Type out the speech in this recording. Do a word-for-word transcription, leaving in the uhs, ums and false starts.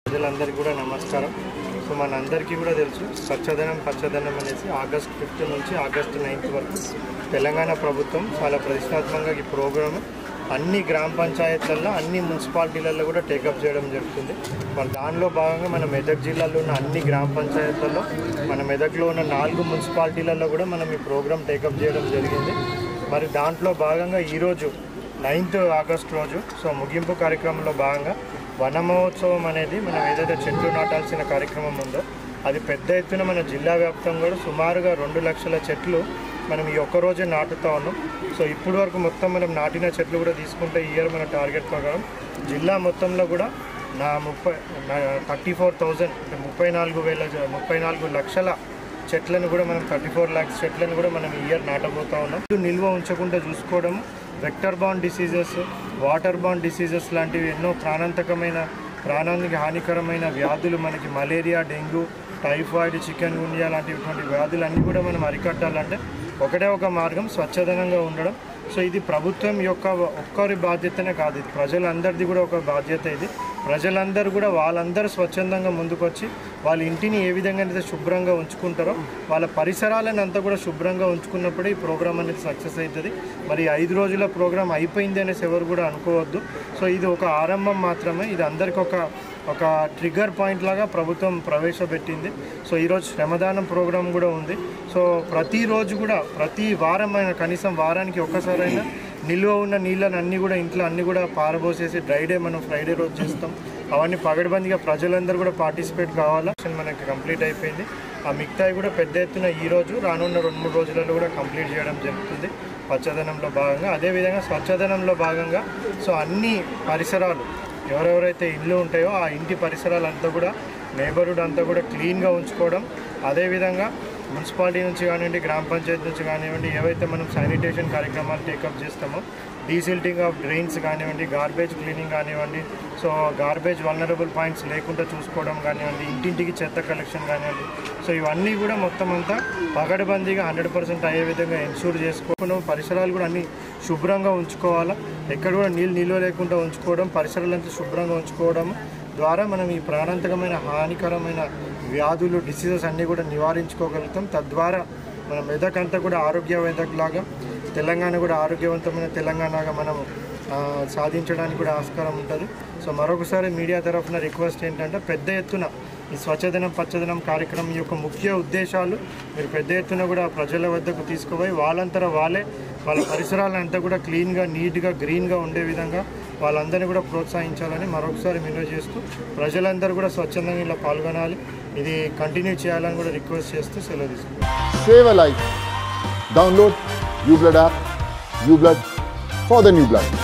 ప్రజలందరికీ కూడా నమస్కారం. సో మనందరికీ కూడా తెలుసు స్వచ్ఛదనం పచ్చదనం అనేసి ఆగస్ట్ ఫిఫ్త్ నుంచి ఆగస్ట్ నైన్త్ వరకు తెలంగాణ ప్రభుత్వం చాలా ప్రతిష్టాత్మకంగా ఈ ప్రోగ్రామ్ అన్ని గ్రామ పంచాయతీలలో అన్ని మున్సిపాలిటీలలో కూడా టేకప్ చేయడం జరుగుతుంది. మరి దానిలో భాగంగా మన మెదక్ జిల్లాలో ఉన్న అన్ని గ్రామ పంచాయతీలలో మన మెదక్లో ఉన్న నాలుగు మున్సిపాలిటీలలో కూడా మనం ఈ ప్రోగ్రామ్ టేకప్ చేయడం జరిగింది. మరి దాంట్లో భాగంగా ఈరోజు నైన్త్ ఆగస్ట్ రోజు సో ముగింపు కార్యక్రమంలో భాగంగా వన మహోత్సవం అనేది మనం ఏదైతే చెట్లు నాటాల్సిన కార్యక్రమం ఉందో అది పెద్ద ఎత్తున మన జిల్లా వ్యాప్తంగా కూడా సుమారుగా రెండు లక్షల చెట్లు మనం ఈ ఒక్కరోజే నాటుతూ ఉన్నాం. సో ఇప్పటి వరకు మొత్తం మనం నాటిన చెట్లు కూడా తీసుకుంటే ఈ ఇయర్ మన టార్గెట్ ప్రకారం జిల్లా మొత్తంలో కూడా నా ముప్పై థర్టీ ఫోర్ థౌజండ్ అంటే ముప్పై నాలుగు వేల ముప్పై నాలుగు లక్షల చెట్లను కూడా మనం థర్టీ ఫోర్ ల్యాక్స్ చెట్లను కూడా మనం ఈ ఇయర్ నాటబోతూ ఉన్నాం. నిల్వ ఉంచకుండా చూసుకోవడం, వెక్టర్ బాండ్ డిసీజెస్, వాటర్ బాండ్ డిసీజెస్ లాంటివి ఎన్నో ప్రాణాంతకమైన ప్రాణానికి హానికరమైన వ్యాధులు మనకి malaria, dengue, typhoid, chikungunya లాంటిటువంటి వ్యాధులన్నీ కూడా మనం అరికట్టాలంటే ఒకటే ఒక మార్గం స్వచ్ఛదనంగా ఉండడం. సో ఇది ప్రభుత్వం యొక్క ఒక్కరి బాధ్యతనే కాదు, ఇది ప్రజలందరిది కూడా ఒక బాధ్యత. ఇది ప్రజలందరూ కూడా వాళ్ళందరూ స్వచ్ఛందంగా ముందుకొచ్చి వాళ్ళ ఇంటిని ఏ విధంగా అయితే శుభ్రంగా ఉంచుకుంటారో వాళ్ళ పరిసరాలను అంతా కూడా శుభ్రంగా ఉంచుకున్నప్పుడే ఈ ప్రోగ్రామ్ అనేది సక్సెస్ అవుతుంది. మరి ఐదు రోజుల ప్రోగ్రామ్ అయిపోయింది అనేసి ఎవరు కూడా అనుకోవద్దు. సో ఇది ఒక ఆరంభం మాత్రమే, ఇది అందరికీ ఒక ఒక ట్రిగ్గర్ పాయింట్ లాగా ప్రభుత్వం ప్రవేశపెట్టింది. సో ఈరోజు శ్రమదానం ప్రోగ్రాం కూడా ఉంది. సో ప్రతిరోజు కూడా ప్రతి వారం అయినా కనీసం వారానికి ఒక్కసారైనా నిల్వ ఉన్న నీళ్ళని అన్నీ కూడా ఇంట్లో అన్నీ కూడా పారబోసేసి డ్రై డే మనం ఫ్రైడే రోజు చేస్తాం. అవన్నీ పగడబందిగా ప్రజలందరూ కూడా పార్టిసిపేట్ కావాలా. మనకి కంప్లీట్ అయిపోయింది. ఆ మిగతాయి కూడా పెద్ద ఎత్తున ఈరోజు రానున్న రెండు మూడు రోజులలో కూడా కంప్లీట్ చేయడం జరుగుతుంది పచ్చదనంలో భాగంగా. అదేవిధంగా స్వచ్ఛదనంలో భాగంగా సో అన్ని పరిసరాలు ఎవరెవరైతే ఇళ్ళు ఉంటాయో ఆ ఇంటి పరిసరాలంతా కూడా నేబర్హుడ్ అంతా కూడా క్లీన్గా ఉంచుకోవడం, అదేవిధంగా మున్సిపాలిటీ నుంచి కానివ్వండి, గ్రామ పంచాయతీ నుంచి కానివ్వండి, ఏవైతే మనం శానిటేషన్ కార్యక్రమాలు టేకప్ చేస్తామో డీసిల్టింగ్ ఆఫ్ డ్రైన్స్ కానివ్వండి, గార్బేజ్ క్లీనింగ్ కానివ్వండి, సో గార్బేజ్ వల్నరబుల్ పాయింట్స్ లేకుండా చూసుకోవడం కానివ్వండి, ఇంటింటికి చెత్త కలెక్షన్ కానివ్వండి, సో ఇవన్నీ కూడా మొత్తం అంతా పగడబందీగా హండ్రెడ్ పర్సెంట్ అయ్యే విధంగా ఎన్షూర్ చేసుకోవడం. పరిసరాలు కూడా అన్నీ శుభ్రంగా ఉంచుకోవాలా, ఎక్కడ కూడా నీళ్ళు నిల్వ లేకుండా ఉంచుకోవడం, పరిసరాలంతా శుభ్రంగా ఉంచుకోవడం ద్వారా మనం ఈ ప్రాణాంతకమైన హానికరమైన వ్యాధులు డిసీజెస్ అన్నీ కూడా నివారించుకోగలుగుతాం. తద్వారా మన మెదక్ అంతా కూడా ఆరోగ్య మెదక్ లాగా, తెలంగాణ కూడా ఆరోగ్యవంతమైన తెలంగాణగా మనం సాధించడానికి కూడా ఆస్కారం ఉంటుంది. సో మరొకసారి మీడియా తరఫున రిక్వెస్ట్ ఏంటంటే పెద్ద ఎత్తున ఈ స్వచ్ఛదనం పచ్చదనం కార్యక్రమం యొక్క ముఖ్య ఉద్దేశాలు మీరు పెద్ద ఎత్తున కూడా ప్రజల వద్దకు తీసుకుపోయి వాళ్ళంతర వాళ్ళే వాళ్ళ పరిసరాలంతా కూడా క్లీన్గా, నీట్గా, గ్రీన్గా ఉండే విధంగా వాళ్ళందరినీ కూడా ప్రోత్సహించాలని మరొకసారి మినవి చేస్తూ ప్రజలందరూ కూడా స్వచ్ఛందంగా ఇలా పాల్గొనాలి, ఇది కంటిన్యూ చేయాలని కూడా రిక్వెస్ట్ చేస్తూ సెలవు తీసుకుంటాం. Save a life. Download UBlood app. UBlood for the new blood.